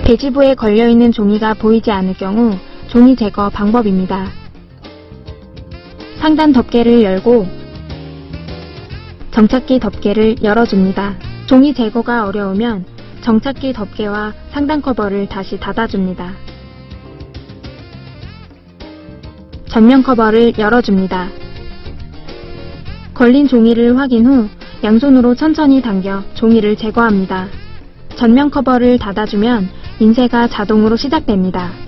배지부에 걸려있는 종이가 보이지 않을 경우 종이 제거 방법입니다. 상단 덮개를 열고 정착기 덮개를 열어줍니다. 종이 제거가 어려우면 정착기 덮개와 상단 커버를 다시 닫아줍니다. 전면 커버를 열어줍니다. 걸린 종이를 확인 후 양손으로 천천히 당겨 종이를 제거합니다. 전면 커버를 닫아주면 인쇄가 자동으로 시작됩니다.